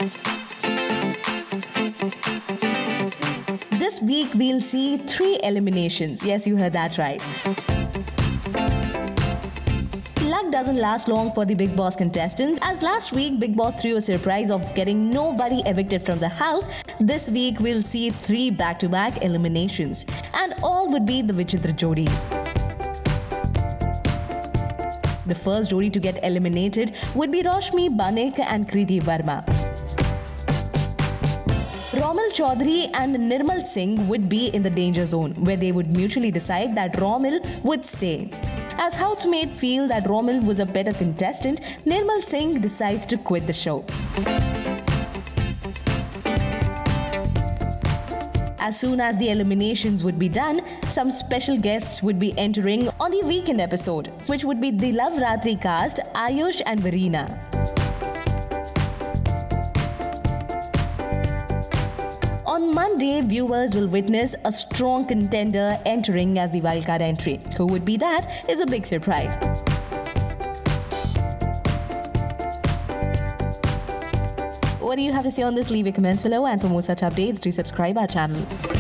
This week we'll see 3 eliminations. Yes, you heard that right. Luck doesn't last long for the Bigg Boss contestants, as last week Bigg Boss threw a surprise of getting nobody evicted from the house. This week we'll see 3 back-to-back eliminations, and all would be the Vichitra Jodis. The first Jodi to get eliminated would be Roshni Banik and Kriti Verma. Romil Chaudhary and Nirmal Singh would be in the danger zone, where they would mutually decide that Romil would stay. As housemate feel that Romil was a better contestant, Nirmal Singh decides to quit the show. As soon as the eliminations would be done, some special guests would be entering on the weekend episode, which would be the Love Ratri cast, Ayush and Vereena. On Monday, viewers will witness a strong contender entering as the wildcard entry. Who would be that is a big surprise. What do you have to say on this? Leave your comments below, and for more such updates, do subscribe our channel.